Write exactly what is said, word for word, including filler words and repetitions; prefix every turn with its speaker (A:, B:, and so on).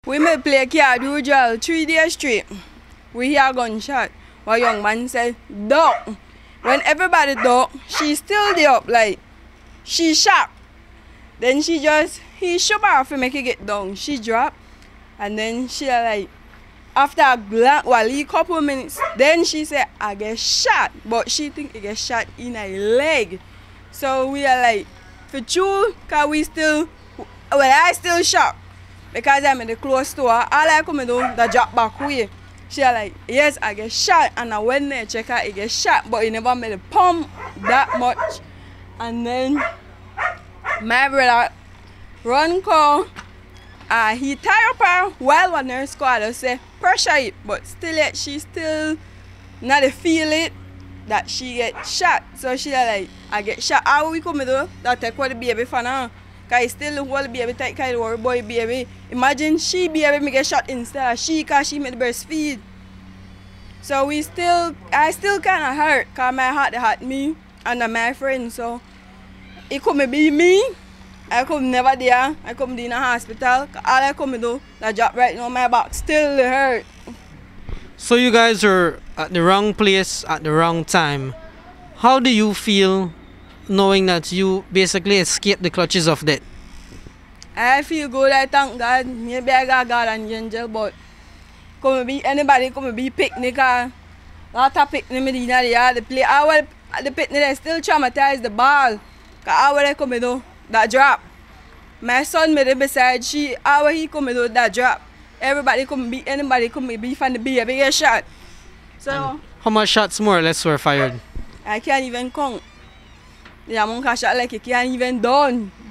A: We may play card usual three days straight. We hear a gunshot. One young man said, duck. When everybody duck, she still there up, like, she shot. Then she just, he shoot her to make it get down. She dropped, and then she like, after a blank, well, a couple minutes, then she said, I get shot. But she think it get shot in her leg. So we are like, for true, because we still, well, I still shot. Because I'm in the close store, all I come and do, the drop back way. She like, yes, I get shot. And I went there, check out, it get shot. But it never made a pump that much. And then my brother run call. Uh, he tie up her while one nurse squad say pressure it. But still yet, she still not feel it that she get shot. So she like, I get shot. How we come and do that take what the baby for now? Because still the whole baby take care of the boy baby. Imagine she baby me get shot instead of she because she made breastfeed. So we still, I still kind of hurt because my heart hurt me and my friend. So it could be me. I could never there. I could be in a hospital. All I could do, that job right now, my back still hurt.
B: So you guys are at the wrong place at the wrong time. How do you feel knowing that you basically escaped the clutches of death?
A: I feel good, I thank God. Maybe I got God and angel, but come be anybody come be picnic or lot of picnic in the yard, the play. I will the picnic they still traumatize the ball. Cause I will come do that drop. My son made it beside she, how he come do that drop. Everybody come be anybody come be from the baby get shot. So
B: and how much shots more or less were fired?
A: I can't even count. The amount of shot like you can't even done.